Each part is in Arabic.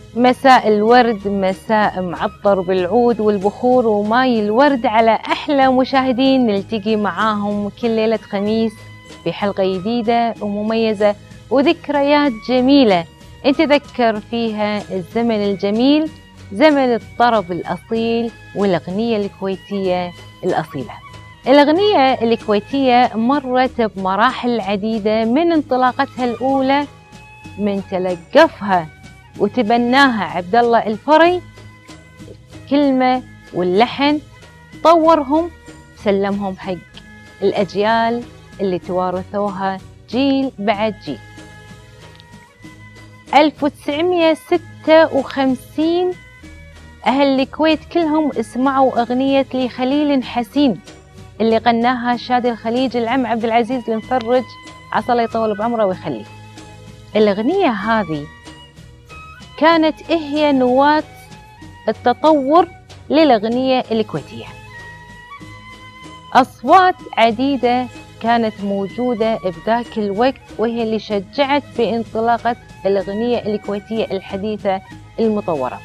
مساء الورد، مساء معطر بالعود والبخور وماي الورد على أحلى مشاهدين نلتقي معاهم كل ليلة خميس في حلقة جديدة ومميزة وذكريات جميلة نتذكر فيها الزمن الجميل، زمن الطرب الأصيل والأغنية الكويتية الأصيلة. الأغنية الكويتية مرت بمراحل عديدة من انطلاقتها الأولى، من تلقفها وتبناها عبد الله الفري، الكلمة واللحن طورهم سلمهم حق الأجيال اللي توارثوها جيل بعد جيل. 1956 أهل الكويت كلهم اسمعوا أغنية لي خليل حسين اللي غناها شادي الخليج العم عبد العزيز المفرج عسى الله يطول بعمره ويخليه. الأغنية هذه كانت هي نواة التطور للأغنية الكويتية. أصوات عديدة كانت موجودة بذاك الوقت وهي اللي شجعت بانطلاقة الأغنية الكويتية الحديثة المطورة.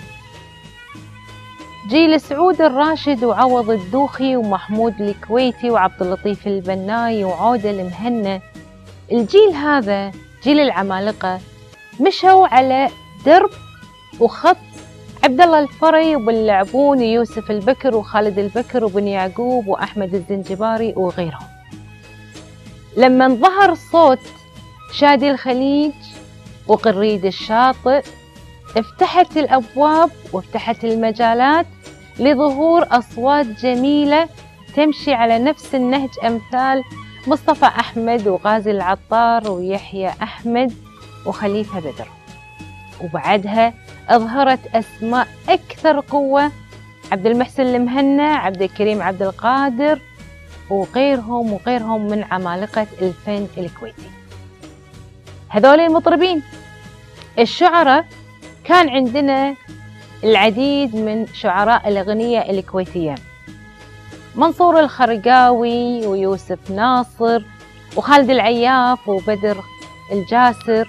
جيل سعود الراشد وعوض الدوخي ومحمود الكويتي وعبد اللطيف البناي وعودة المهنا، الجيل هذا جيل العمالقة مشوا على درب وخط عبد الله الفري وبن لعبون ويوسف البكر وخالد البكر وبن يعقوب وأحمد الزنجباري وغيرهم. لما ظهر صوت شادي الخليج وقريد الشاطئ افتحت الأبواب وافتحت المجالات لظهور أصوات جميلة تمشي على نفس النهج، أمثال مصطفى أحمد وغازي العطار ويحيى أحمد وخليفة بدر. وبعدها أظهرت أسماء أكثر قوة، عبد المحسن المهنا، عبد الكريم عبد القادر وغيرهم من عمالقة الفن الكويتي. هذول المطربين الشعراء كان عندنا العديد من شعراء الأغنية الكويتية، منصور الخرقاوي ويوسف ناصر وخالد العياف وبدر الجاسر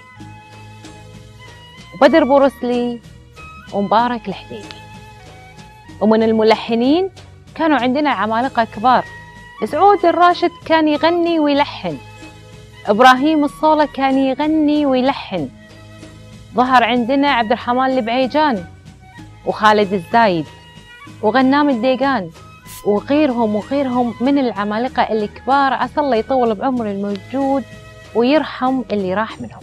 وبدر بورسلي ومبارك الحديدي. ومن الملحنين كانوا عندنا عمالقة كبار، سعود الراشد كان يغني ويلحن، إبراهيم الصولة كان يغني ويلحن، ظهر عندنا عبد الرحمن البعيجان وخالد الزايد وغنام الديقان وغيرهم من العمالقة الكبار، عسى الله يطول بعمر الموجود ويرحم اللي راح منهم.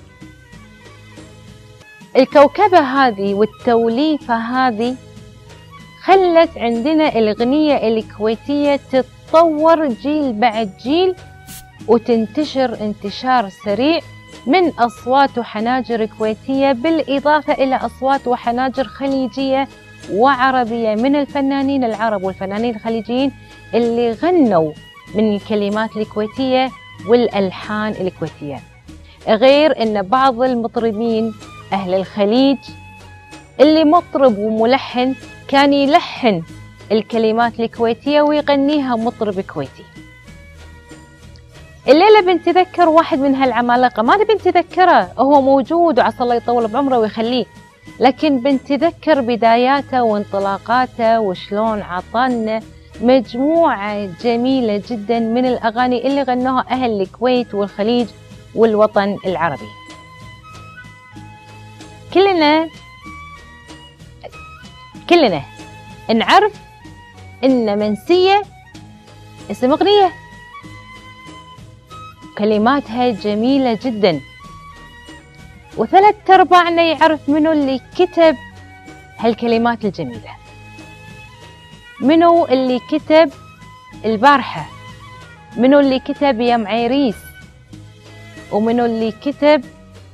الكوكبة هذه والتوليفة هذه خلت عندنا الأغنية الكويتية تتطور جيل بعد جيل وتنتشر انتشار سريع من أصوات وحناجر كويتية، بالإضافة إلى أصوات وحناجر خليجية وعربية من الفنانين العرب والفنانين الخليجيين اللي غنوا من الكلمات الكويتية والألحان الكويتية. غير أن بعض المطربين أهل الخليج اللي مطرب وملحن كان يلحن الكلمات الكويتية ويغنيها مطرب كويتي. الليلة بنتذكر واحد من هالعمالقة، ما نبي نتذكره، هو موجود وعسى الله يطول بعمره ويخليه، لكن بنتذكر بداياته وانطلاقاته وشلون عطانا مجموعة جميلة جدا من الأغاني اللي غنوها أهل الكويت والخليج والوطن العربي. كلنا نعرف إن منسية اسم أغنية كلماتها جميلة جدا، وثلاث أرباعنا يعرف منو اللي كتب هالكلمات الجميلة، منو اللي كتب البارحة، منو اللي كتب يا معيريس، ومنو اللي كتب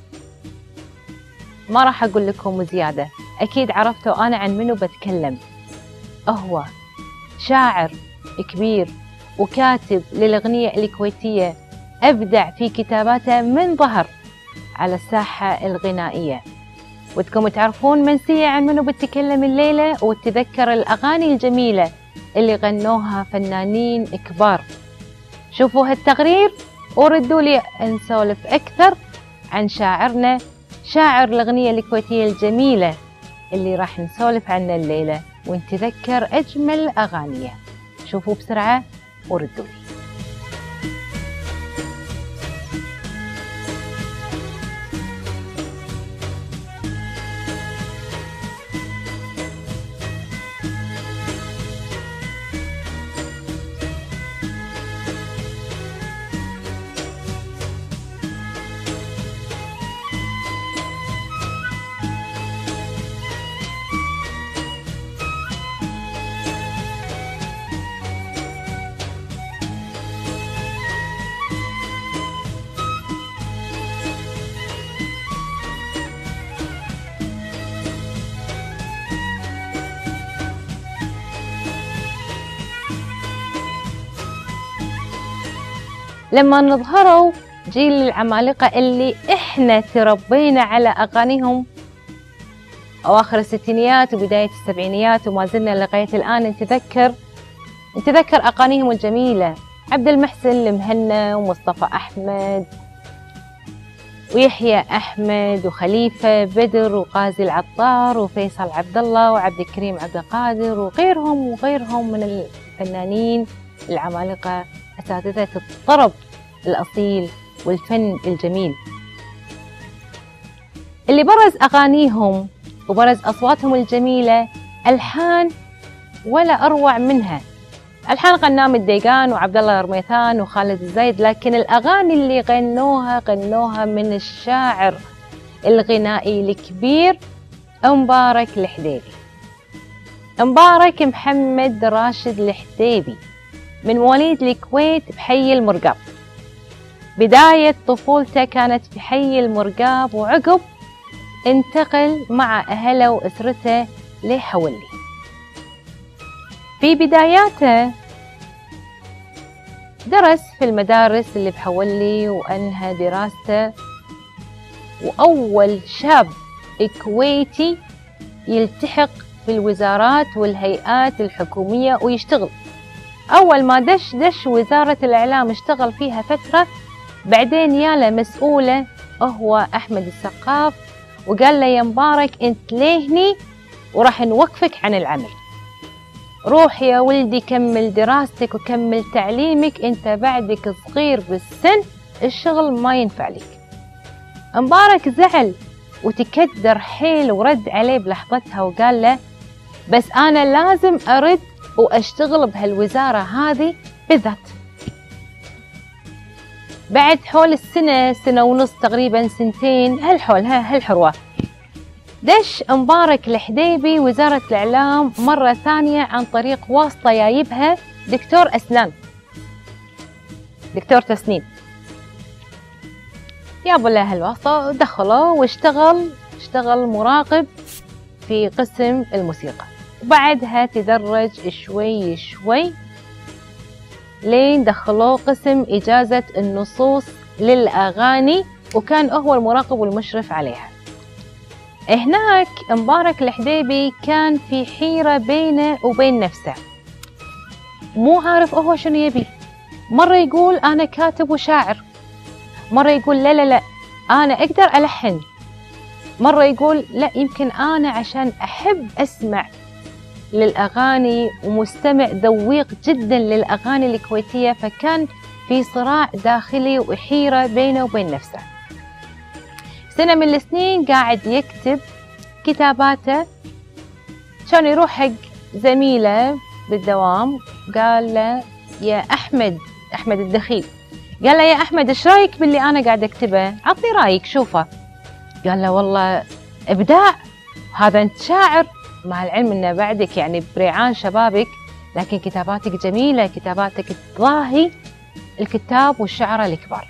ما راح أقول لكم زيادة، أكيد عرفتوا أنا عن منو بتكلم. هو شاعر كبير وكاتب للأغنية الكويتية، أبدع في كتاباته من ظهر على الساحة الغنائية. ودكم تعرفون منسية عن منو بتكلم الليلة وتذكر الأغاني الجميلة اللي غنوها فنانين كبار. شوفوا هالتقرير وردوا لي نسولف أكثر عن شاعرنا، شاعر الأغنية الكويتية الجميلة اللي راح نسولف عنه الليلة ونتذكر أجمل أغانيه. شوفوا بسرعة وردوا لي. لما نظهروا جيل العمالقة اللي احنا تربينا على اغانيهم اواخر الستينيات وبداية السبعينيات وما زلنا لغاية الان نتذكر اغانيهم الجميلة. عبد المحسن المهنا ومصطفى احمد ويحيى احمد وخليفة بدر وغازي العطار وفيصل عبد الله وعبد الكريم عبد القادر وغيرهم من الفنانين العمالقة، أساتذة الطرب الأصيل والفن الجميل اللي برز أغانيهم وبرز أصواتهم الجميلة. ألحان ولا أروع منها، ألحان غنام الديقان وعبد الله رميثان وخالد الزايد، لكن الأغاني اللي غنوها من الشاعر الغنائي الكبير مبارك الحديبي. مبارك محمد راشد الحديبي من مواليد الكويت بحي المرقاب. بداية طفولته كانت في حي المرقاب، وعقب انتقل مع أهله وأسرته لحولي. في بداياته درس في المدارس اللي بحولي وأنهى دراسته، وأول شاب كويتي يلتحق بالوزارات والهيئات الحكومية ويشتغل. أول ما دش وزارة الإعلام اشتغل فيها فترة، بعدين ياله مسؤولة هو أحمد السقاف وقال له يا مبارك أنت ليهني وراح نوقفك عن العمل، روح يا ولدي كمل دراستك وكمل تعليمك، أنت بعدك صغير بالسن الشغل ما ينفع لك. مبارك زعل وتكدر حيل ورد عليه بلحظتها وقال له بس أنا لازم أرد وأشتغل بهالوزارة هذه بالذات. بعد حول سنة ونص تقريبا سنتين هالحروة دش مبارك الحديبي وزارة الإعلام مرة ثانية عن طريق واسطة جايبها دكتور أسنان، دكتور تسنين، جابوا له هالواسطة ودخله واشتغل مراقب في قسم الموسيقى، وبعدها تدرج شوي لين دخلوه قسم إجازة النصوص للأغاني، وكان هو المراقب والمشرف عليها. هناك مبارك الحديبي كان في حيرة بينه وبين نفسه، مو عارف هو شنو يبي. مرة يقول أنا كاتب وشاعر، مرة يقول لا أنا أقدر ألحن، مرة يقول لا يمكن أنا عشان أحب أسمع للأغاني ومستمع ذويق جدا للأغاني الكويتية، فكان في صراع داخلي وحيرة بينه وبين نفسه. سنة من السنين قاعد يكتب كتاباته، كان يروح حق زميله بالدوام قال له يا أحمد الدخيل، قال له يا أحمد إيش رايك باللي أنا قاعد أكتبه؟ عطني رايك شوفه. قال له والله إبداع، هذا أنت شاعر، مع العلم أنه بعدك يعني بريعان شبابك، لكن كتاباتك جميلة، كتاباتك تضاهي الكتاب والشعراء الكبار.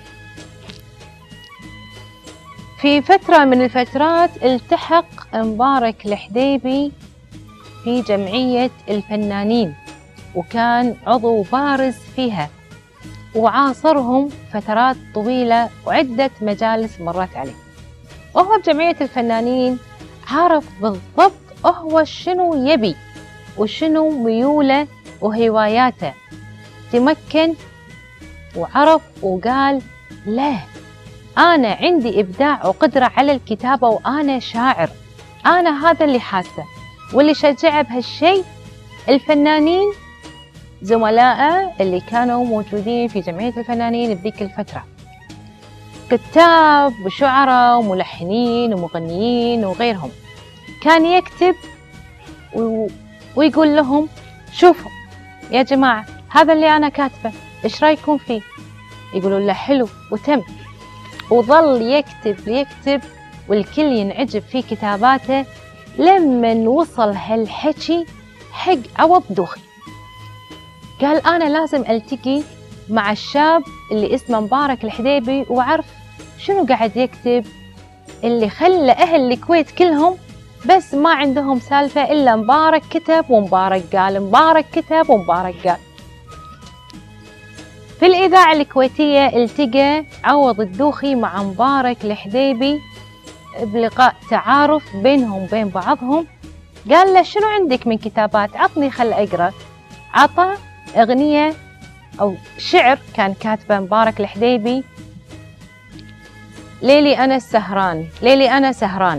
في فترة من الفترات التحق مبارك الحديبي في جمعية الفنانين، وكان عضو بارز فيها، وعاصرهم فترات طويلة وعدة مجالس مرت عليه. وهو بجمعية الفنانين عارف بالضبط هو شنو يبي وشنو ميوله وهواياته، تمكن وعرف وقال لا، أنا عندي إبداع وقدرة على الكتابة وأنا شاعر، أنا هذا اللي حاسة، واللي شجع بهالشيء الفنانين زملائه اللي كانوا موجودين في جمعية الفنانين بذيك الفترة، كتاب وشعراء وملحنين ومغنيين وغيرهم. كان يكتب ويقول لهم شوفوا يا جماعة هذا اللي أنا كاتبه، إيش رأيكم فيه؟ يقولوا له حلو، وتم. وظل يكتب والكل ينعجب في كتاباته، لمن وصل هالحكي حق عوض دوخي. قال أنا لازم ألتقي مع الشاب اللي اسمه مبارك الحديبي وأعرف شنو قاعد يكتب، اللي خلى أهل الكويت كلهم بس ما عندهم سالفة إلا مبارك كتب ومبارك قال، مبارك كتب ومبارك قال. في الإذاعة الكويتية التقى عوض الدوخي مع مبارك الحديبي بلقاء تعارف بينهم وبين بعضهم. قال له شنو عندك من كتابات؟ عطني خل أقرأ. عطى أغنية أو شعر كان كاتبه مبارك الحديبي، ليلي أنا السهران، ليلي أنا سهران.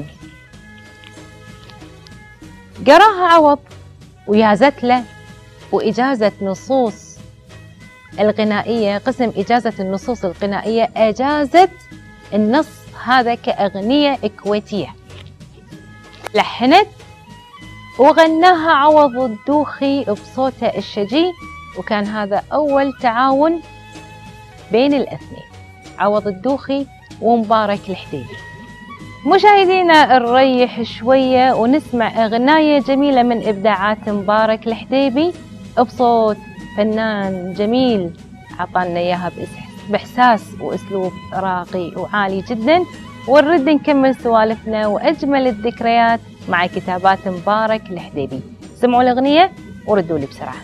قراها عوض ويازت له، وإجازة نصوص الغنائية، قسم إجازة النصوص الغنائية أجازت النص هذا كأغنية كويتية، لحنت وغناها عوض الدوخي بصوته الشجي، وكان هذا أول تعاون بين الاثنين، عوض الدوخي ومبارك الحديبي. مشاهدينا نريح شوية ونسمع أغنية جميلة من إبداعات مبارك الحديبي بصوت فنان جميل عطانا إياها بإحساس وأسلوب راقي وعالي جدا، ونرد نكمل سوالفنا وأجمل الذكريات مع كتابات مبارك الحديبي. سمعوا الأغنية وردوا لي بسرعة.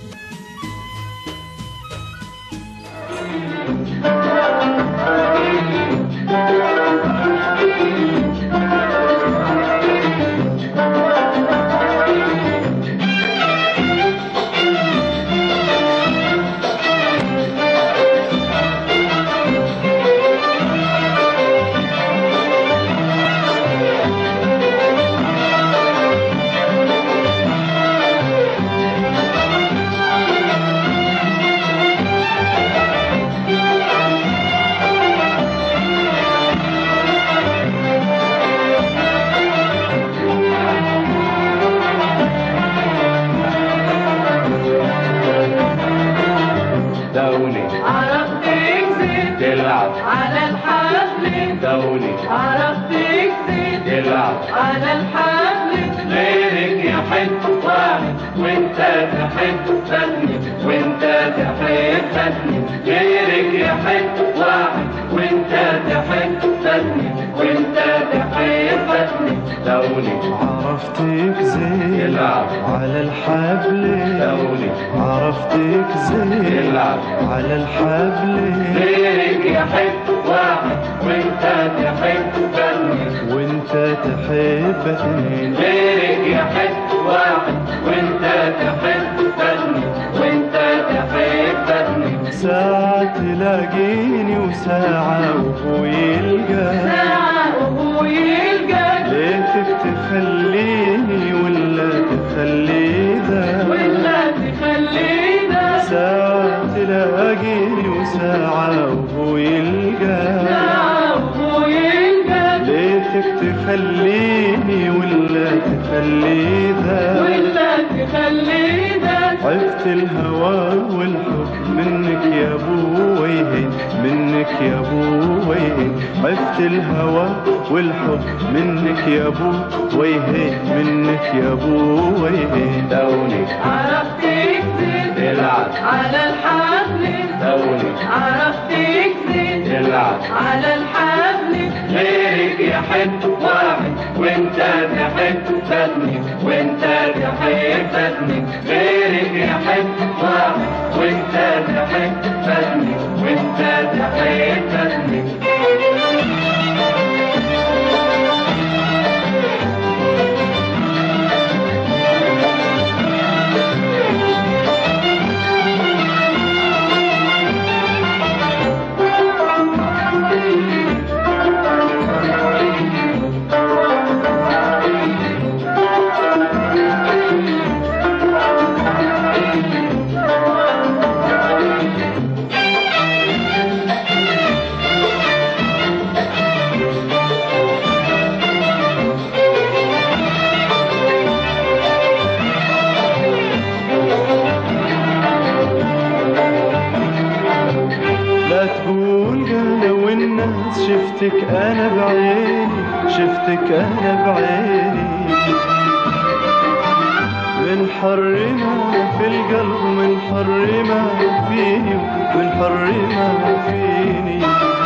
على الحبل غيرك يحب واحد وانت تحبني، وانت تحبني غيرك يحب واحد وانت تحبني، وانت تحبني. لوني عرفتك زين يلعب على الحبل، لوني عرفتك زين يلعب على الحبل غيرك يحب واحد وانت تحبني، وانت تحب اثنين غيرك يحب واحد وانت تحبني، وانت تحبني. ساعة تلاقيني وساعة وهو يلقى، ساعة وهو يلقى. ليتك تخليني ولا تخلي ذا، ولا تخلي ذا. ساعة تلاقيني وساعة وهو يلقى، ساعة وهو يلقى. ليتك تخليني ولا تخلي ذا، ولا تخلي ذا. عفت الهوى والحب منك يا بويه، منك يا بويه، عفت الهوى والحب منك يا بويه، منك يا بويه. دوني عرفتك زين تلعب على الحبل، دوني عرفتك زين تلعب على الحبل غيرك يحب واحد وانت تحبني، وانت تحبني غيرك يحب واحد وانت تحبني، وانت تحبني. شفتك أنا بعيني، من حر ما في القلب، من حر ما فيني، من حر ما فيني.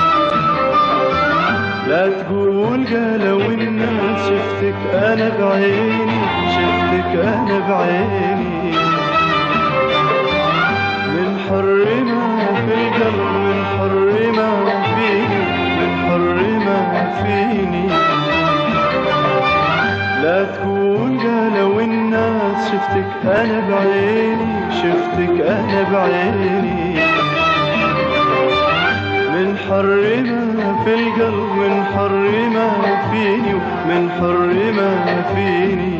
لا تقول قالوا الناس شفتك أنا بعيني، شفتك أنا بعيني، من حر ما في القلب، من حر ما فيني، من حر ما فيني. لا تقول قالوا الناس شفتك أنا بعيني، شفتك أنا بعيني، من حر ما في القلب، من حر ما فيني، من حر ما فيني.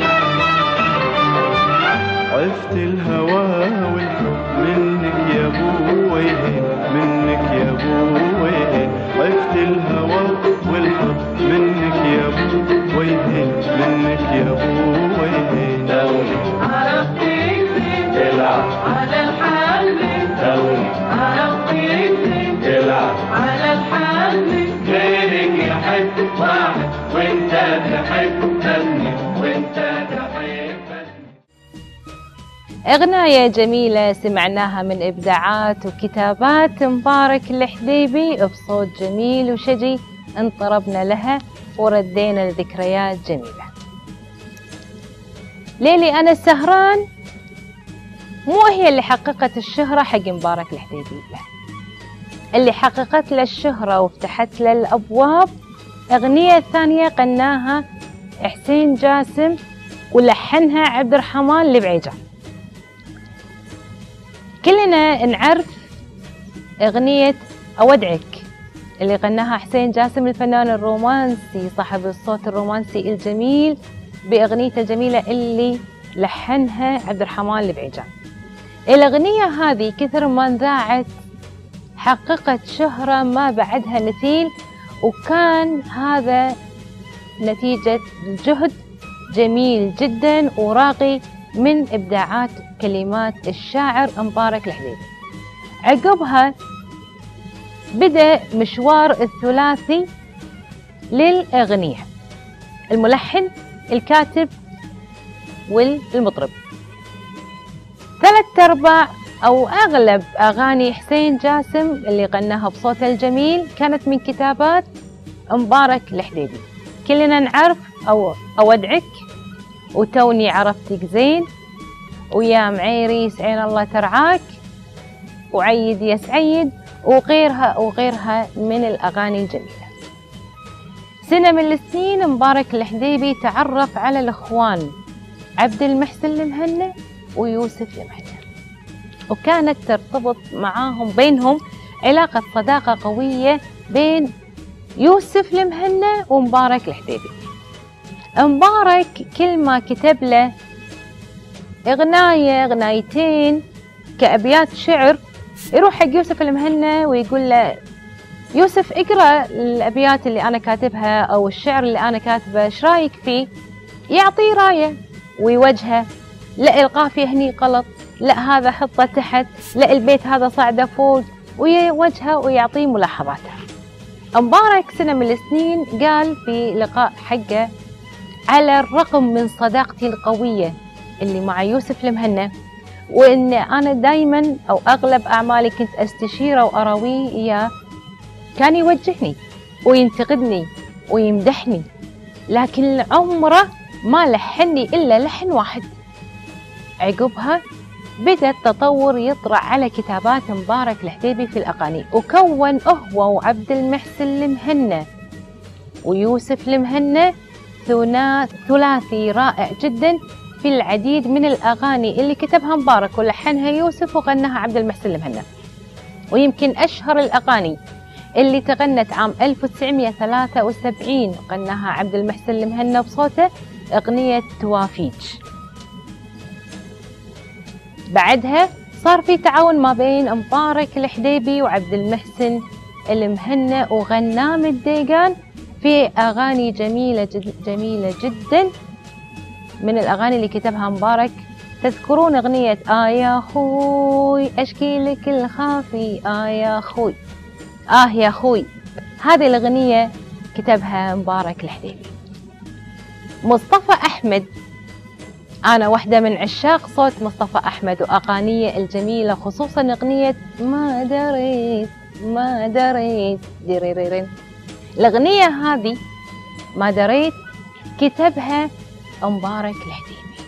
عفت الهوى والحب منك يا بويه، منك يا بويه. عفت الهوى والحب منك يا بويه، منك يا بويه. دولي عرفتك زين تلعب على الحبل، دولي عرفتك زين تلعب على الحبل. غيرك يحب واحد وانت تحبني، وانت تحبني. أغنية جميلة سمعناها من إبداعات وكتابات مبارك الحديبي بصوت جميل وشجي، انطربنا لها وردينا لذكريات جميلة. ليلي أنا السهران مو هي اللي حققت الشهرة حق مبارك الحديبي، لا، اللي حققت له الشهرة وفتحت له الأبواب أغنية ثانية غناها حسين جاسم ولحنها عبد الرحمن البعيجان. كلنا نعرف أغنية أودعك اللي غناها حسين جاسم الفنان الرومانسي صاحب الصوت الرومانسي الجميل بأغنيته الجميلة اللي لحنها عبد الرحمن البعيجان. الأغنية هذه كثر ما انذاعت حققت شهرة ما بعدها مثيل، وكان هذا نتيجة جهد جميل جدا وراقي من إبداعات كلمات الشاعر مبارك الحديبي. عقبها بدأ مشوار الثلاثي للأغنية، الملحن الكاتب والمطرب. 3/4 أو أغلب أغاني حسين جاسم اللي غناها بصوته الجميل كانت من كتابات مبارك الحديبي. كلنا نعرف أودعك، وتوني عرفتك زين، ويا معيري سعين الله ترعاك، وعيد يا سعيد، وغيرها وغيرها من الأغاني الجميلة. سنة من السنين مبارك الحديبي تعرف على الأخوان عبد المحسن المهنا ويوسف المهنا، وكانت ترتبط معاهم بينهم علاقة صداقة قوية بين يوسف المهنا ومبارك الحديبي. مبارك كل ما كتب له غنايتين كأبيات شعر يروح حق يوسف المهنا ويقول له يوسف اقرأ الأبيات اللي أنا كاتبها أو الشعر اللي أنا كاتبه، ايش رايك فيه؟ يعطيه راية ويوجهه، لا القافية هني غلط، لا هذا حطه تحت، لا البيت هذا صعده فوق، ويوجهه ويعطيه ملاحظاته. مبارك سنة من السنين قال في لقاء حقه على الرغم من صداقتي القوية اللي مع يوسف المهنا، وإن أنا دايما أو أغلب أعمالي كنت أستشيره وأراويه إياه، كان يوجهني وينتقدني ويمدحني، لكن عمره ما لحني إلا لحن واحد. عقبها بدأ التطور يطرأ على كتابات مبارك الحديبي في الأغاني، وكون هو وعبد المحسن المهنا ويوسف المهنا ثلاثي رائع جدا في العديد من الأغاني اللي كتبها مبارك ولحنها يوسف وغناها عبد المحسن المهنا. ويمكن أشهر الأغاني اللي تغنت عام 1973 غناها عبد المحسن المهنا بصوته أغنية توافيج. بعدها صار في تعاون ما بين مبارك الحديبي وعبد المحسن المهنا، وغنام الديقان في أغاني جميلة جدا من الأغاني اللي كتبها مبارك. تذكرون أغنية يا خوي أشكي لك الخافي، يا خوي، يا خوي، هذه الأغنية كتبها مبارك الحديبي. مصطفى أحمد، أنا واحدة من عشاق صوت مصطفى أحمد وأغانيه الجميلة، خصوصا أغنية ما دريت ما دريت ديريرين. الأغنية هذه ما دريت كتبها مبارك الحديبي.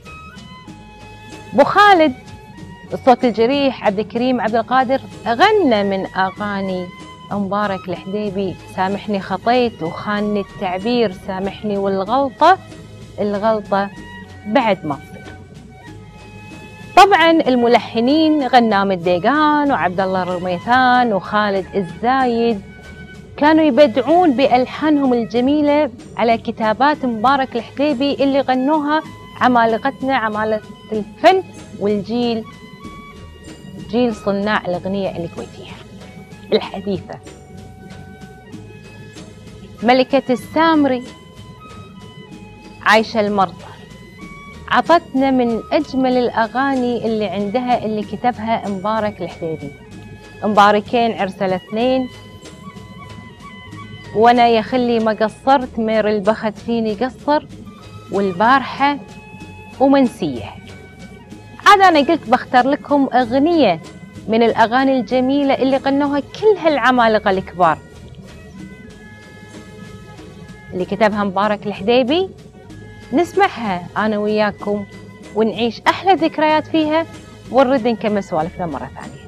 أبو خالد الصوت الجريح عبد الكريم عبد القادر غنى من أغاني مبارك الحديبي، سامحني خطيت وخانني التعبير، سامحني والغلطة الغلطة بعد ما تصير. طبعا الملحنين غنام الديقان وعبد الله الرميثان وخالد الزايد كانوا يبدعون بألحانهم الجميلة على كتابات مبارك الحديبي اللي غنوها عمالقتنا، عمالقة الفن والجيل، جيل صناع الأغنية الكويتية الحديثة. ملكة السامري عايشة المرطل عطتنا من أجمل الأغاني اللي عندها اللي كتبها مبارك الحديبي. مباركين عرس الاثنين، وانا يا خلي ما قصرت، مير البخت فيني قصر، والبارحة ومنسية. عاد انا قلت بختار لكم اغنية من الاغاني الجميلة اللي غنوها كل هالعمالقة الكبار اللي كتبها مبارك الحديبي، نسمعها انا وياكم ونعيش احلى ذكريات فيها، ونرد نكمل سوالفنا مرة ثانية.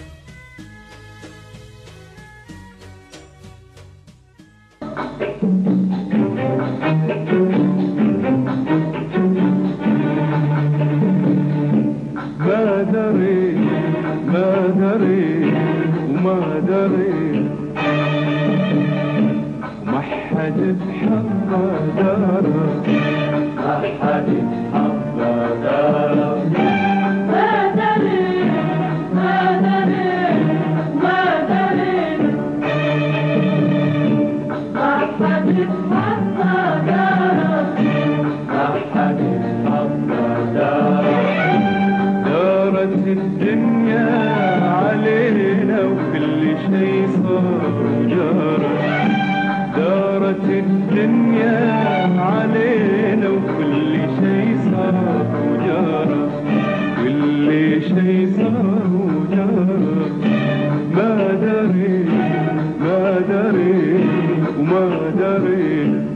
ما دريت ما دريت وما دريت، ما حد بحقه داره، ما حد بحقه داره. ما دريت ما دريت ما دريت، ما حد بحقه داره، ما حد بحقه داره. دارت الدنيا علينا وكل شي صار وجاره، دارت الدنيا علينا وكل شي صار وجاره، كل شي صار وجاره. ما دريت ما دريت وما دريت.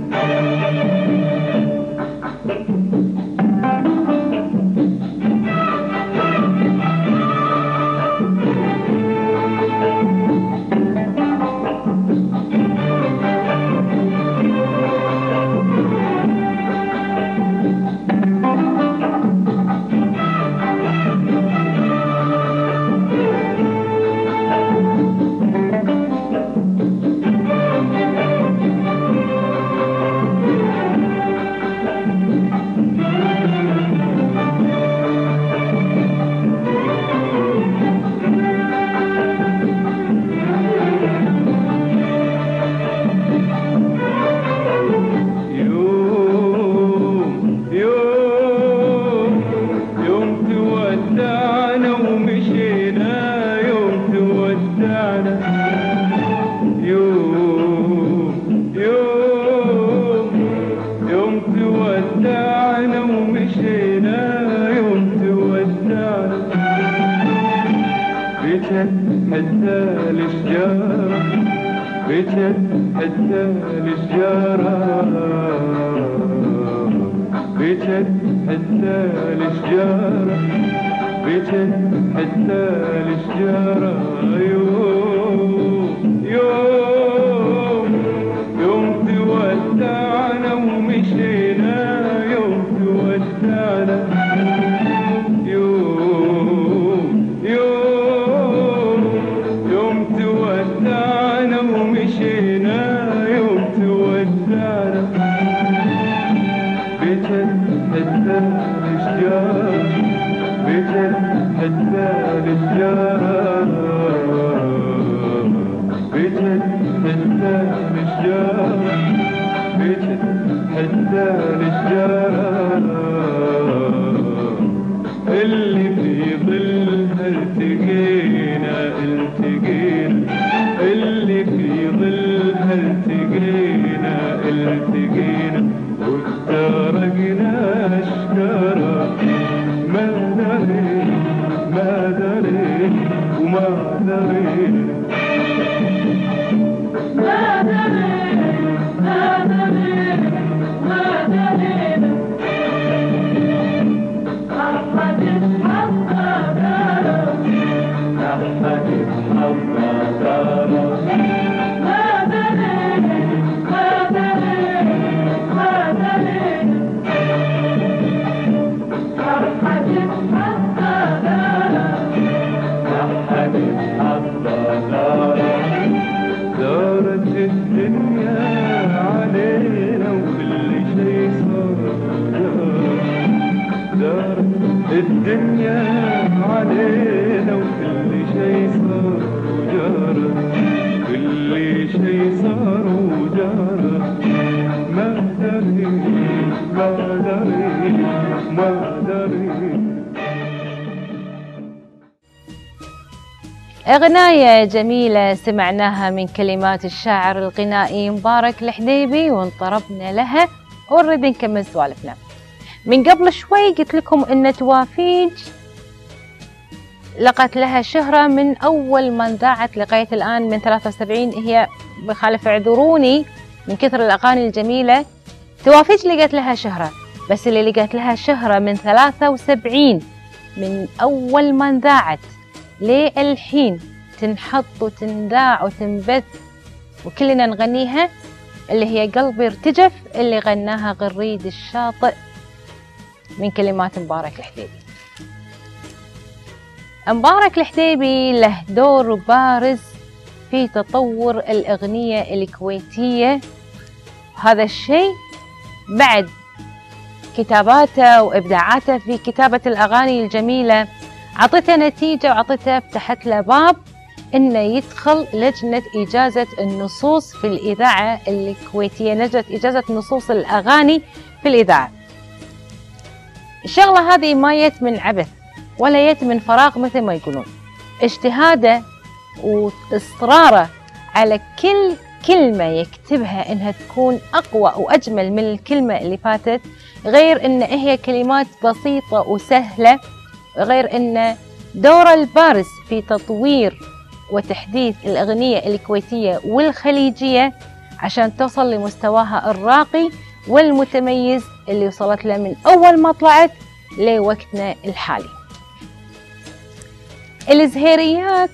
التقينا التقينا درينا وافترقنا أشكارا، ما درينا ما درينا وما درينا. دارت الدنيا علينا وكل شي صار دارت الدنيا علينا وكل شي صار وجارت، كل شي صار وجارت. ما درينا ما درينا ما درينا. أغنية جميلة سمعناها من كلمات الشاعر الغنائي مبارك الحديبي وانطربنا لها. ونريد نكمل سوالفنا. من قبل شوي قلت لكم ان توافيج لقت لها شهرة من أول ما انذاعت لغاية الآن من 73. هي بخالف اعذروني من كثر الأغاني الجميلة. توافيج لقت لها شهرة، بس اللي لقت لها شهرة من 73 من أول ما انذاعت للحين تنحط وتنذاع وتنبث وكلنا نغنيها، اللي هي قلبي ارتجف، اللي غناها غريد الشاطئ من كلمات مبارك الحديبي. مبارك الحديبي له دور بارز في تطور الأغنية الكويتية، هذا الشيء بعد كتاباته وإبداعاته في كتابة الأغاني الجميلة عطته نتيجة وعطته فتحت له باب إنه يدخل لجنة إجازة النصوص في الإذاعة الكويتية، لجنة إجازة نصوص الأغاني في الإذاعة. الشغلة هذه ما يت من عبث ولا يت من فراغ مثل ما يقولون، اجتهاده وإصراره على كل كلمة يكتبها إنها تكون أقوى وأجمل من الكلمة اللي فاتت، غير إن هي كلمات بسيطة وسهلة، غير إن دوره البارز في تطوير وتحديث الأغنية الكويتية والخليجية عشان توصل لمستواها الراقي والمتميز اللي وصلت له من أول ما طلعت لوقتنا الحالي. الزهيريات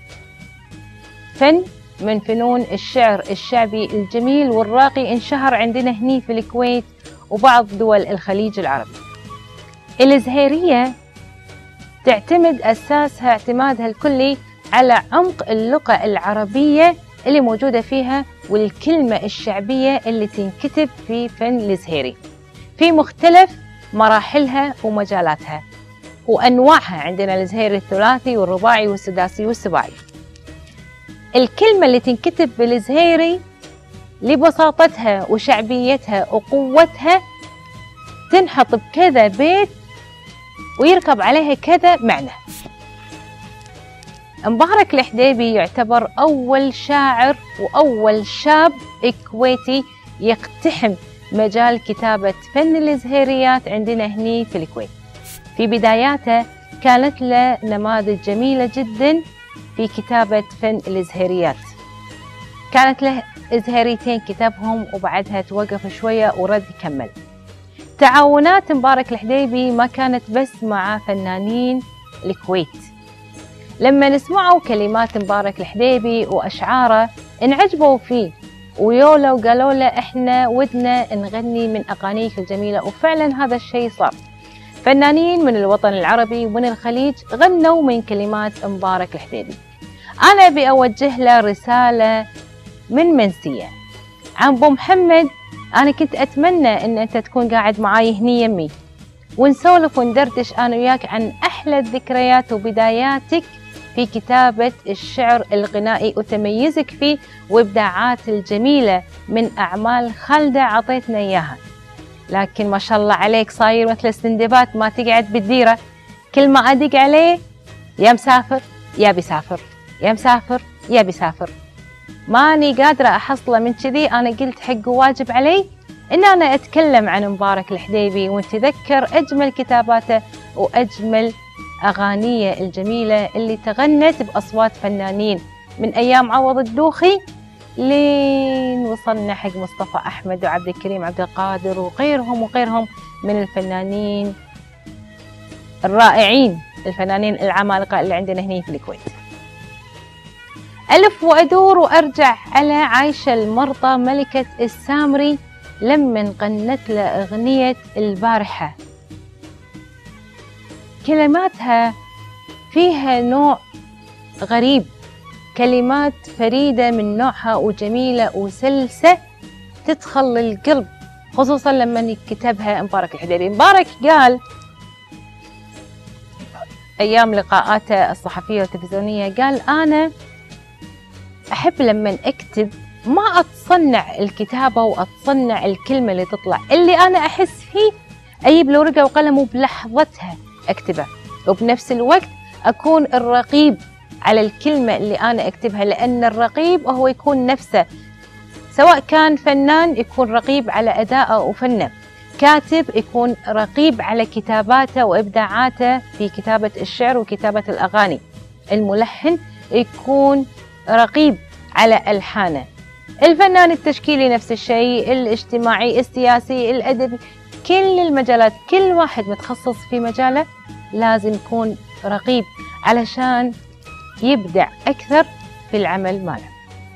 فن من فنون الشعر الشعبي الجميل والراقي، انشهر عندنا هني في الكويت وبعض دول الخليج العربي. الزهيرية تعتمد أساسها اعتمادها الكلي على عمق اللغة العربية اللي موجودة فيها والكلمة الشعبية اللي تنكتب في فن الزهيري في مختلف مراحلها ومجالاتها وأنواعها. عندنا الزهيري الثلاثي والرباعي والسداسي والسباعي. الكلمة اللي تنكتب بالزهيري لبساطتها وشعبيتها وقوتها تنحط بكذا بيت ويركب عليها كذا معنى. مبارك الحديبي يعتبر أول شاعر وأول شاب كويتي يقتحم مجال كتابة فن الزهيريات عندنا هني في الكويت. في بداياته كانت له نماذج جميلة جدا في كتابة فن الزهيريات. كانت له زهيريتين كتبهم وبعدها توقف شوية ورد يكمل. تعاونات مبارك الحديبي ما كانت بس مع فنانين الكويت. لما نسمعوا كلمات مبارك الحديبي وأشعاره انعجبوا فيه ويولا وقالوا له احنا ودنا نغني من أغانيك الجميلة، وفعلا هذا الشيء صار. فنانين من الوطن العربي ومن الخليج غنوا من كلمات مبارك الحديبي. أنا أبي أوجه له رسالة من منسية. عم بو محمد، أنا كنت أتمنى أن أنت تكون قاعد معاي هني يمي ونسولف وندردش أنا وياك عن أحلى الذكريات وبداياتك في كتابة الشعر الغنائي وتميزك فيه وإبداعات الجميلة من أعمال خالدة عطيتنا إياها. لكن ما شاء الله عليك صاير مثل السندبات، ما تقعد بالديرة، كل ما أدق عليه يا مسافر يا بيسافر، يا مسافر يا بيسافر. ماني قادرة أحصله من كذي. أنا قلت حق واجب علي إن أنا أتكلم عن مبارك الحديبي ونتذكر أجمل كتاباته وأجمل أغانيه الجميلة اللي تغنت بأصوات فنانين من أيام عوض الدوخي لين وصلنا حق مصطفى أحمد وعبد الكريم عبد القادر وغيرهم من الفنانين الرائعين، الفنانين العمالقة اللي عندنا هنا في الكويت. ألف وأدور وأرجع على عايشة المرطى ملكة السامري لمن غنت له أغنية البارحة. كلماتها فيها نوع غريب، كلمات فريدة من نوعها وجميلة وسلسة تدخل للقلب، خصوصا لما كتبها مبارك الحديبي. مبارك قال أيام لقاءاته الصحفية والتلفزيونية، قال أنا أحب لما أكتب ما أتصنع الكتابة وأتصنع الكلمة اللي تطلع، اللي أنا أحس فيه أجيب له ورقة وقلم وبلحظتها أكتبه، وبنفس الوقت أكون الرقيب على الكلمة اللي أنا أكتبها، لأن الرقيب هو يكون نفسه، سواء كان فنان يكون رقيب على أدائه وفنه، كاتب يكون رقيب على كتاباته وإبداعاته في كتابة الشعر وكتابة الأغاني، الملحن يكون رقيب على ألحانه، الفنان التشكيلي نفس الشيء، الاجتماعي، السياسي، الأدبي، كل المجالات، كل واحد متخصص في مجاله لازم يكون رقيب علشان يبدع أكثر في العمل ماله.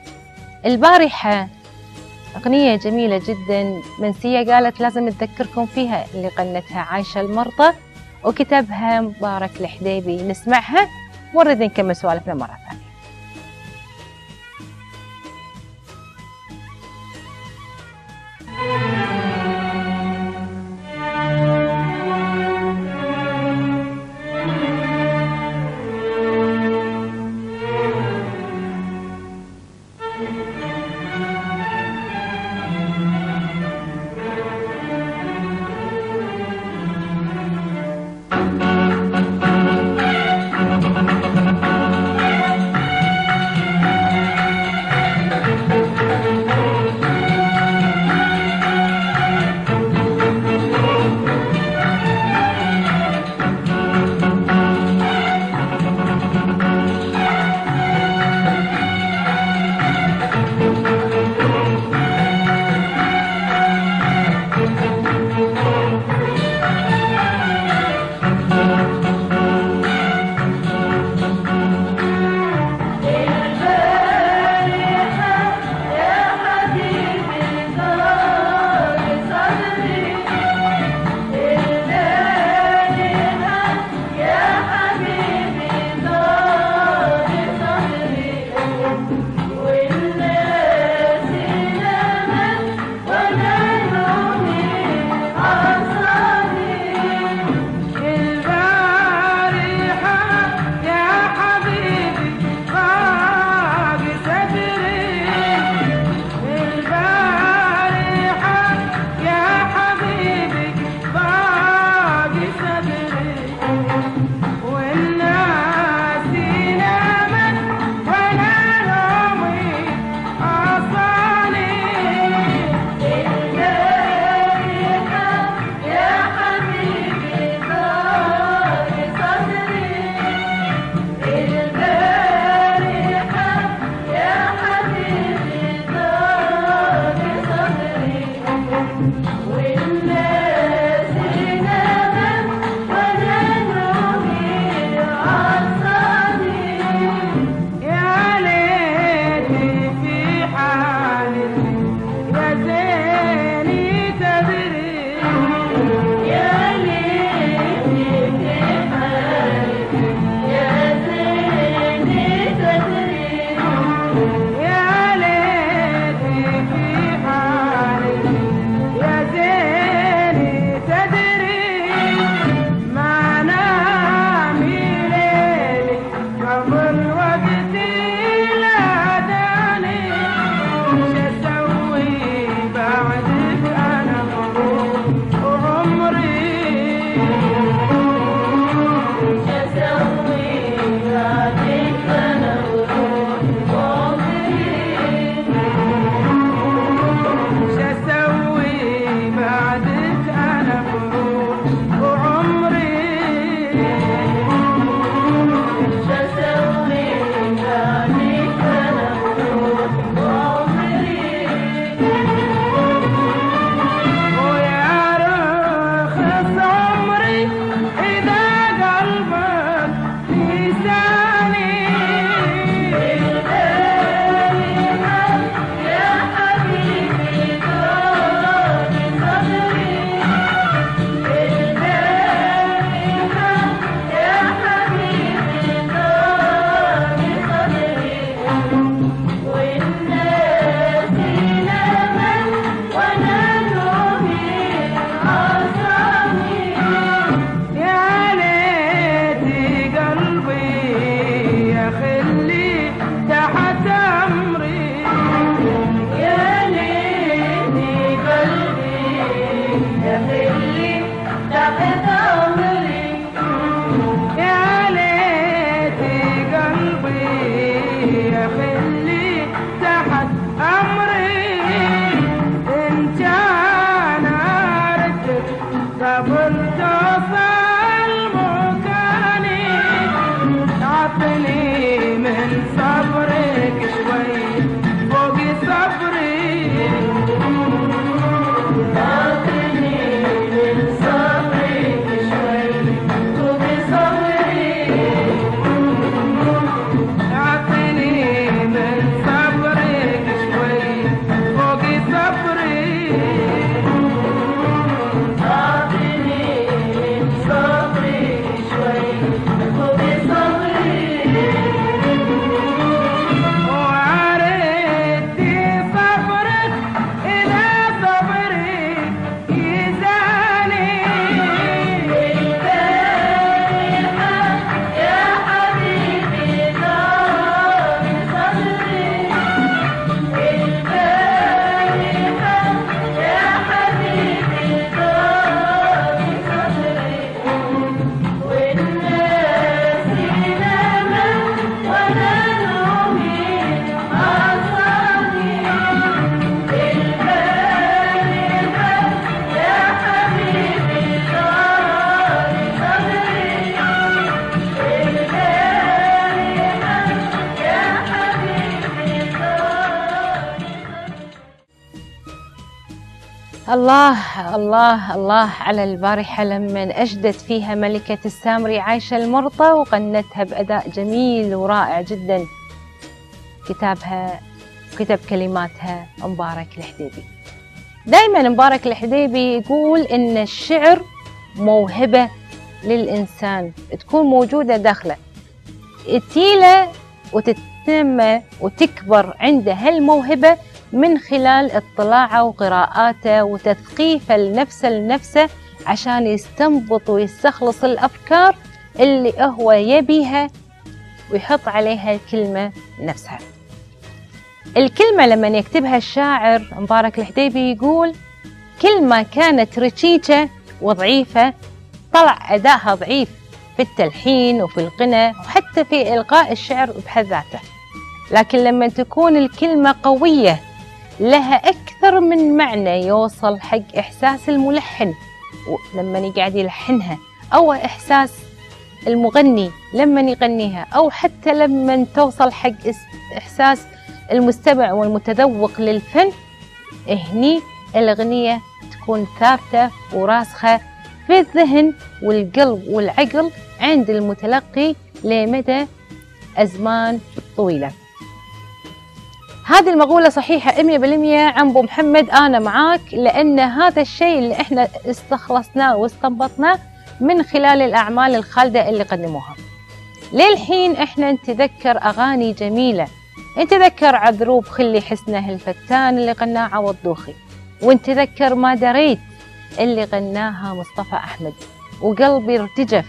البارحة أغنية جميلة جدا، منسية قالت لازم أتذكركم فيها، اللي غنتها عايشة المرطى وكتبها مبارك الحديبي. نسمعها ونرد نكمل سوالفنا مرة ثانية. يا الله الله الله على البارحة لما أجدت فيها ملكة السامري عايشة المرطى وغنتها بأداء جميل ورائع جدا. كتب كلماتها مبارك الحديبي. دايما مبارك الحديبي يقول إن الشعر موهبة للإنسان تكون موجودة داخله، تيله وتتنمى وتكبر عنده هالموهبة من خلال اطلاعه وقراءاته وتثقيفه لنفسه عشان يستنبط ويستخلص الأفكار اللي هو يبيها ويحط عليها الكلمة نفسها. الكلمة لما يكتبها الشاعر مبارك الحديبي يقول كل ما كانت ركيكة وضعيفة طلع أدائها ضعيف في التلحين وفي الغنى وحتى في إلقاء الشعر بحد ذاته، لكن لما تكون الكلمة قوية لها أكثر من معنى يوصل حق إحساس الملحن لما يقعد يلحنها، أو إحساس المغني لما يغنيها، أو حتى لما توصل حق إحساس المستمع والمتذوق للفن، هني الأغنية تكون ثابتة وراسخة في الذهن والقلب والعقل عند المتلقي لمدى أزمان طويلة. هذه المقولة صحيحة 100% عن أبو محمد، أنا معاك، لأن هذا الشيء اللي إحنا استخلصناه واستنبطناه من خلال الأعمال الخالدة اللي قدموها. للحين إحنا نتذكر أغاني جميلة، نتذكر عذروب خلي حسنه الفتان اللي غناه عوض دوخي، ونتذكر ما دريت اللي غناها مصطفى أحمد، وقلبي ارتجف،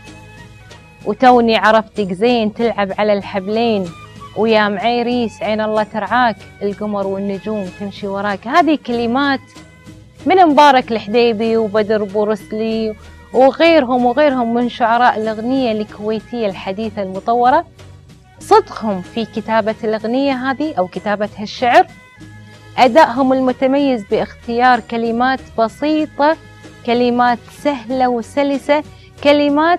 وتوني عرفتك زين تلعب على الحبلين، ويا معيريس عين الله ترعاك، القمر والنجوم تمشي وراك. هذه كلمات من مبارك الحديبي وبدر بورسلي وغيرهم من شعراء الأغنية الكويتية الحديثة المطورة. صدقهم في كتابة الأغنية هذه أو كتابة هالشعر، أدائهم المتميز باختيار كلمات بسيطة، كلمات سهلة وسلسة، كلمات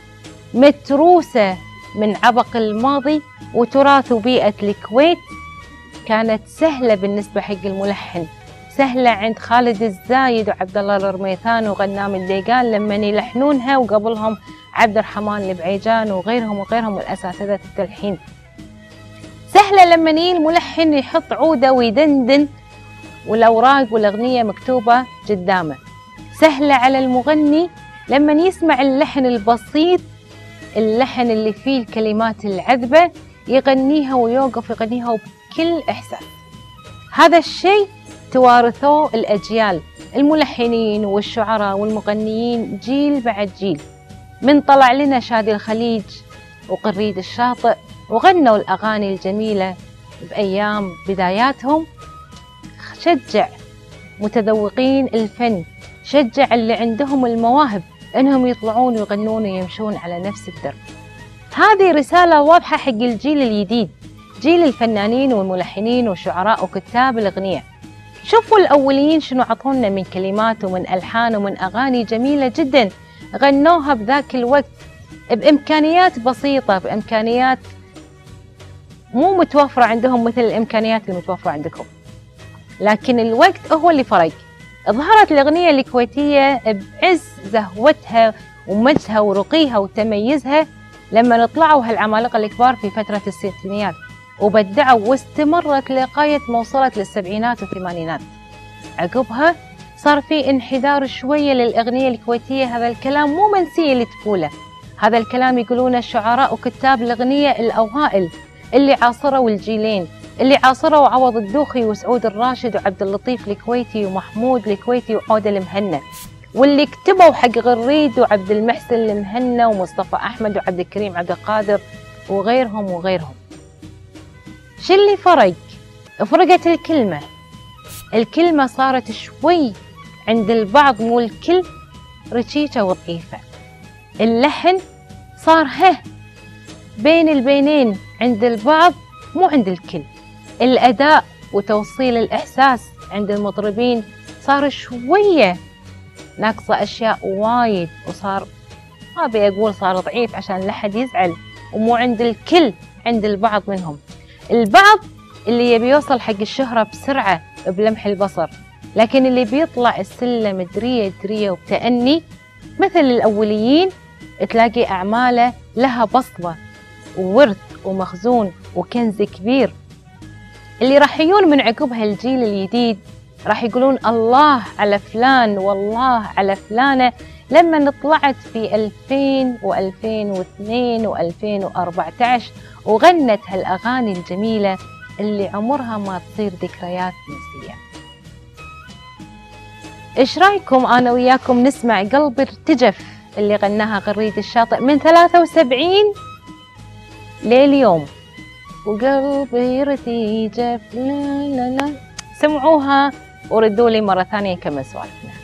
متروسة من عبق الماضي وتراث وبيئة الكويت، كانت سهلة بالنسبة حق الملحن، سهلة عند خالد الزايد وعبد الله الرميثان وغنام الديقان لما يلحنونها، وقبلهم عبد الرحمن البعيجان وغيرهم من الأساتذة التلحين. سهلة لما الملحن يحط عودة ويدندن والأوراق والأغنية مكتوبة قدامه. سهلة على المغني لما يسمع اللحن البسيط، اللحن اللي فيه الكلمات العذبة، يغنيها ويوقف يغنيها بكل إحساس. هذا الشيء توارثوه الأجيال، الملحنين والشعراء والمغنيين جيل بعد جيل. من طلع لنا شادي الخليج وقريد الشاطئ وغنوا الأغاني الجميلة بأيام بداياتهم، شجع متذوقين الفن، شجع اللي عندهم المواهب أنهم يطلعون ويغنون ويمشون على نفس الدرب. هذه رسالة واضحة حق الجيل الجديد، جيل الفنانين والملحنين والشعراء وكتاب الأغنية. شوفوا الأوليين شنو عطونا من كلمات ومن ألحان ومن أغاني جميلة جدا غنوها بذاك الوقت بإمكانيات بسيطة، بإمكانيات مو متوفرة عندهم مثل الإمكانيات المتوفرة عندكم، لكن الوقت هو اللي فرق. ظهرت الأغنية الكويتية بعز زهوتها ومجدها ورقيها وتميزها لما طلعوا هالعمالقة الكبار في فترة الستينيات وبدعوا، واستمرت لغاية ما وصلت للسبعينات والثمانينات. عقبها صار في انحدار شوية للأغنية الكويتية. هذا الكلام مو منسي اللي تقوله، هذا الكلام يقولونه الشعراء وكتاب الأغنية الأوائل اللي عاصروا الجيلين، اللي عاصروا عوض الدوخي وسعود الراشد وعبد اللطيف الكويتي ومحمود الكويتي وعودة المهنا، واللي كتبوا حق غريد وعبد المحسن المهنا ومصطفى أحمد وعبد الكريم عبد القادر وغيرهم وغيرهم. شو اللي فرق؟ فرقت الكلمة صارت شوي عند البعض، مو الكل رشيقة وضعيفة. اللحن صار بين البينين عند البعض مو عند الكل. الأداء وتوصيل الإحساس عند المطربين صار شوية ناقصة أشياء وايد، وصار ما أبي أقول صار ضعيف عشان لا حد يزعل، ومو عند الكل، عند البعض منهم. البعض اللي يبي يوصل حق الشهرة بسرعة بلمح البصر، لكن اللي بيطلع السلم درية وبتأني مثل الأوليين تلاقي أعماله لها بصمة وورث ومخزون وكنز كبير. اللي راح يجون من عقبها الجيل الجديد راح يقولون الله على فلان والله على فلانة لما طلعت في 2000 و2002 و2014 وغنت هالأغاني الجميلة اللي عمرها ما تصير ذكريات نسية. إيش رأيكم أنا وياكم نسمع قلبي ارتجف اللي غناها غريد الشاطئ من 73 لليوم؟ وقلبي ارتجف لا لا لا. سمعوها وردوا لي مرة ثانية نكمل سوالفنا.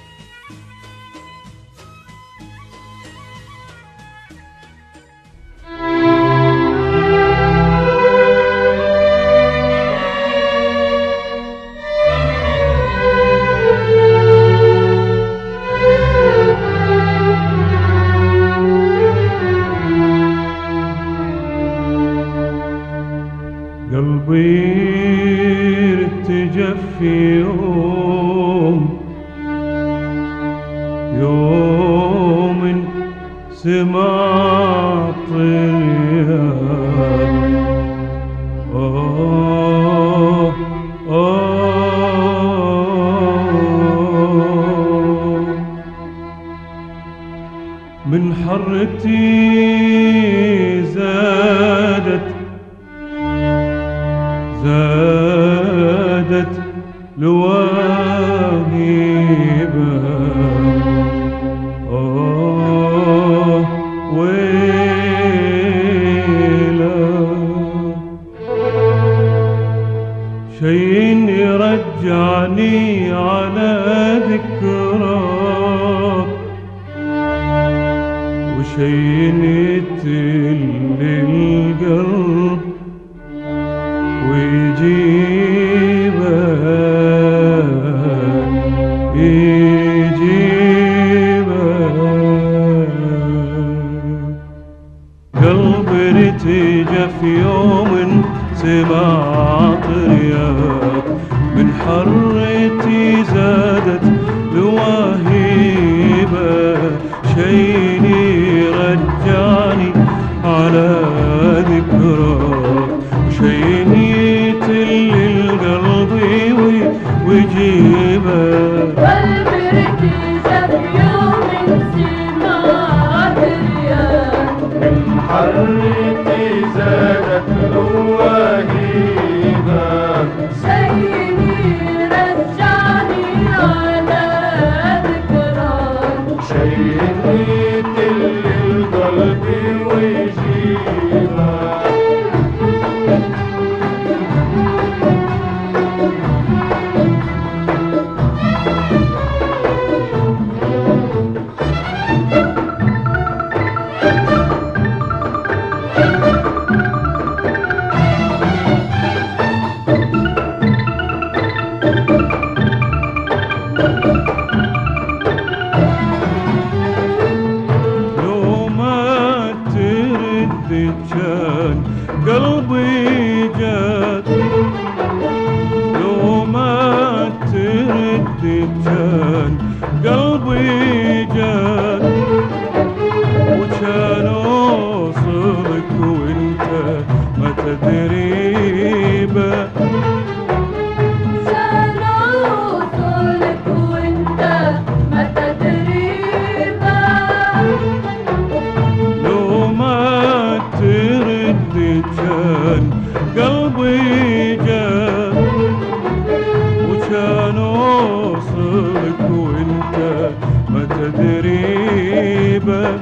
قلبي ارتجف في يوم سمعت من حرتي زادت لواهيبة ويلا شيء يرجعني على ذكراك وشيء يتل القلب قلبي ارتجف في يوم سمعت رياك من حرتي زادت لواهيبة شيء يرجعني على ذكراك وشيء يتل القلب ويجيبه. قلبي ارتجف يوم سمعت رياك من حرتي زادت لواهيبة شيء يرجعني شيء يدل القلب ويجيبه. كان قلبي جات لو ما تردد كان قلبي جات وكان اوصلك وانت ما تدري به. كان اوصلك وانت ما تدري به. لو ما تردد كان قلبي جات وكان اوصلك وانت ما تدري به.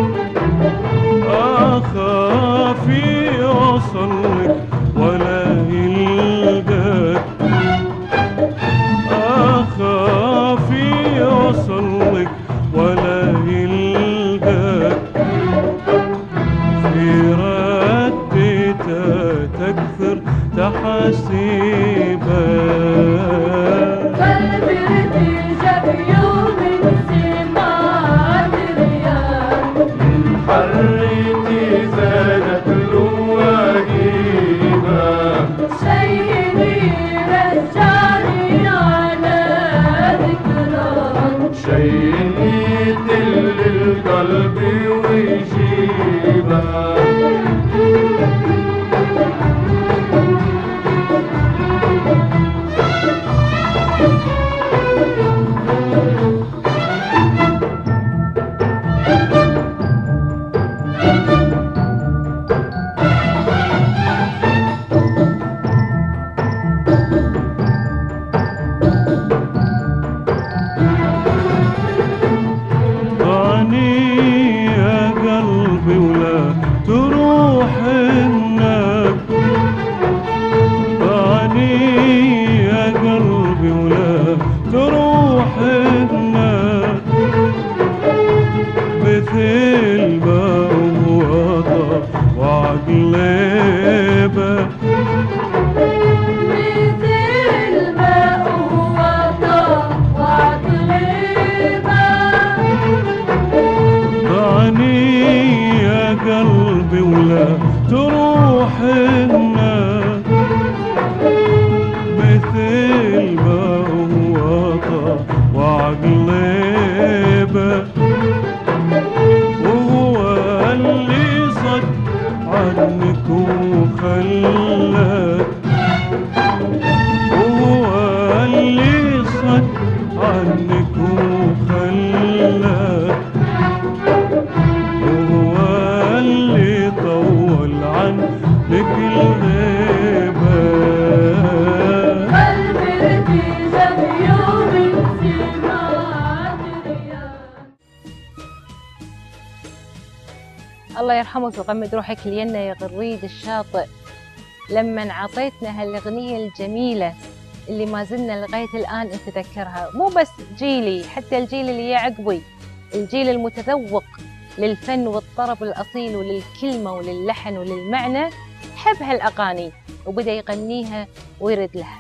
اخاف يوصلك ولا يلقاك، اخاف يوصلك ولا يلقاك. في ردته تكثر تحاسيبه. قلبي رتيجة بيوم سمات رياض حريتي زادت الواجبة. شيني رجعني على ذكرى شيء يدل القلب ويجيبه. الله يرحمك ويغمد روحك لينا يا غريد الشاطئ، لما عطيتنا هالأغنية الجميلة اللي ما زلنا لغاية الآن نتذكرها. مو بس جيلي، حتى الجيل اللي يعقبي، الجيل المتذوق للفن والطرب الأصيل وللكلمة وللحن وللمعنى، حب هالأغاني وبدأ يغنيها ويرد لها.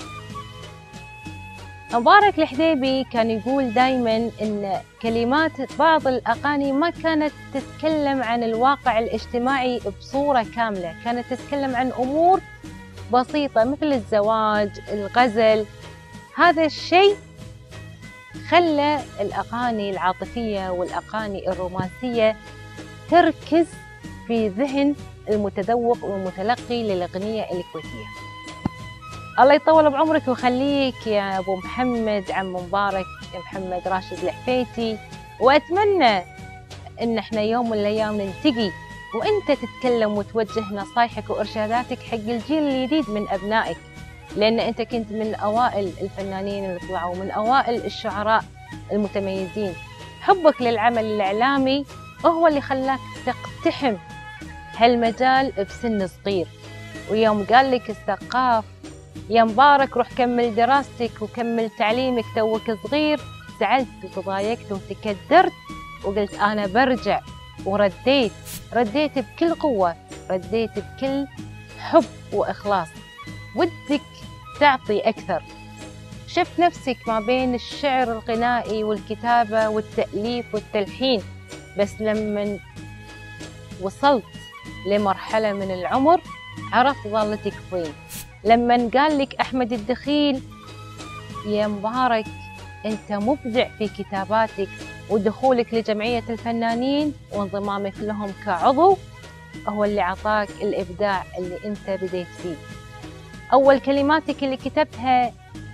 مبارك الحديبي كان يقول دايما ان كلمات بعض الاغاني ما كانت تتكلم عن الواقع الاجتماعي بصورة كاملة، كانت تتكلم عن امور بسيطة مثل الزواج، الغزل. هذا الشيء خلى الاغاني العاطفية والاغاني الرومانسية تركز في ذهن المتذوق والمتلقي للاغنية الكويتية. الله يطول بعمرك ويخليك يا ابو محمد عم مبارك، يا محمد راشد الحفيتي، واتمنى ان احنا يوم من الايام نلتقي وانت تتكلم وتوجه نصايحك وارشاداتك حق الجيل الجديد من ابنائك، لان انت كنت من اوائل الفنانين اللي طلعوا، من اوائل الشعراء المتميزين. حبك للعمل الإعلامي هو اللي خلاك تقتحم هالمجال بسن صغير، ويوم قال لك السقاف يا مبارك روح كمل دراستك وكمل تعليمك توك صغير، زعلت وتضايقت وتكدرت وقلت أنا برجع، ورديت بكل قوة، رديت بكل حب وإخلاص، ودك تعطي أكثر. شفت نفسك ما بين الشعر الغنائي والكتابة والتأليف والتلحين، بس لما وصلت لمرحلة من العمر عرفت ظلتك وين. لما قال لك أحمد الدخيل يا مبارك أنت مبدع في كتاباتك، ودخولك لجمعية الفنانين وانضمامك لهم كعضو هو اللي عطاك الإبداع اللي أنت بديت فيه. أول كلماتك اللي كتبتها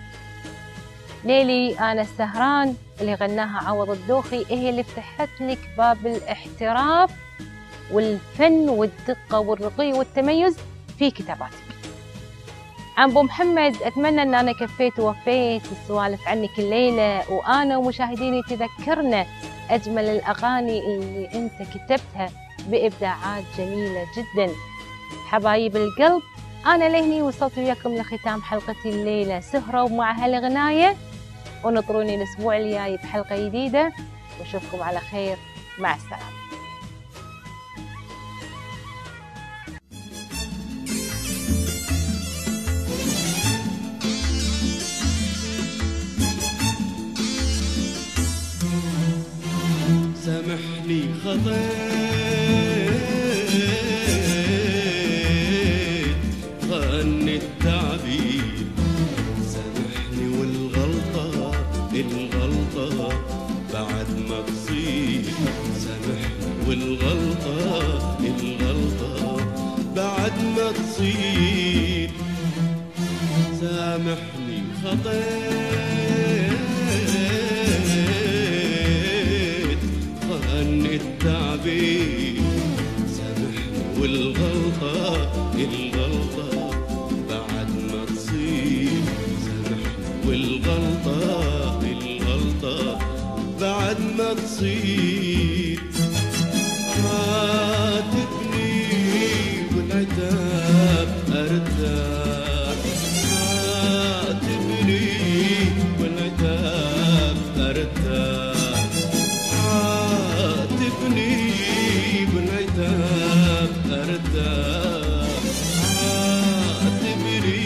ليلي أنا السهران اللي غناها عوض الدوخي هي اللي فتحت لك باب الاحتراف والفن والدقة والرقي والتميز في كتاباتك. عم بو محمد أتمنى أن أنا كفيت ووفيت السوالف عنك الليلة، وأنا ومشاهديني تذكرنا أجمل الأغاني اللي أنت كتبتها بإبداعات جميلة جدا. حبايب القلب، أنا لهني وصلت وياكم لختام حلقتي الليلة، سهروا مع هالغناية ونطروني الأسبوع الجاي بحلقة جديدة، وأشوفكم على خير، مع السلامة. سامحني خطيت غني التعبير، سامحني والغلطة بعد ما تصير، سامحني والغلطة بعد ما تصير، سامحني خطيت غني التعبير، سامحني والغلطة بعد ما تصير، سامحني والغلطة بعد ما تصير، عاتبني والعتاب أرتاح، عاتبني والعتاب أرتاح، عاتبني والعتاب أرتاح، عاتبني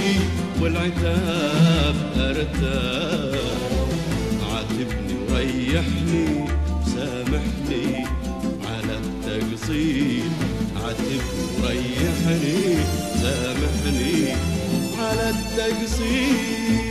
والعتاب أرتاح، عاتبني وريحني سامحني على التقصير، عاتبني وريحني سامحني على التقصير.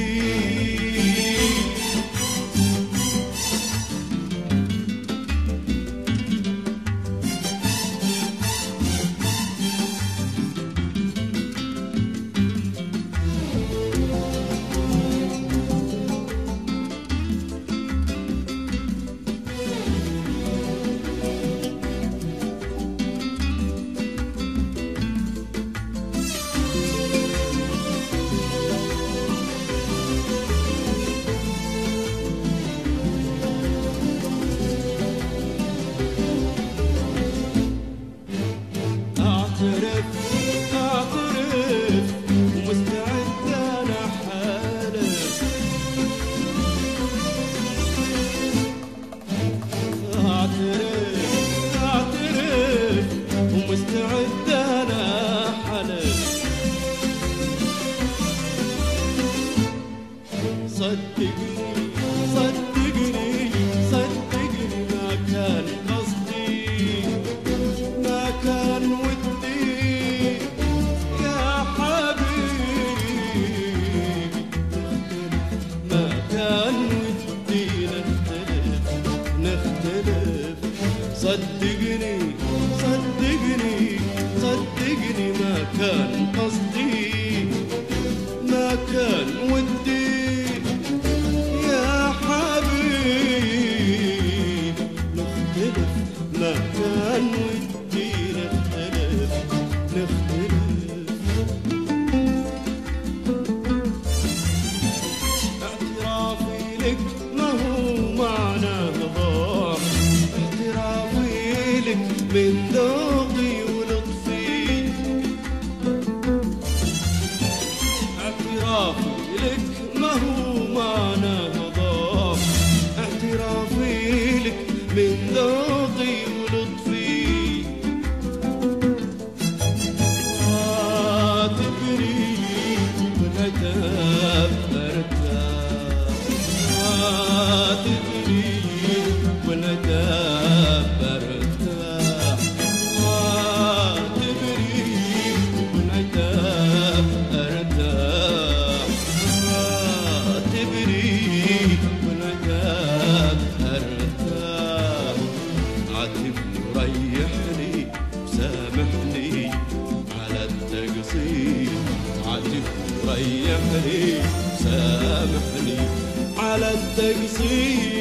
صدقني ما كان قصدي، ما كان ودي يا حبيب نختلف، ما كان ودي نختلف. اعترافي لك ما هو معناه من ذوقي ولطفي. اعترافي لك ما هو معناه ضعف، اعترافي لك من ذوقي ولطفي. تدري بالعتاب ارتاح، تدري بالعتاب ارتاح، تدري بالعتاب ارتاح، تدري بالعتاب ارتاح. عاتبني وريحني وسامحني على التقصير، عاتبني وريحني سامحني على التقصير.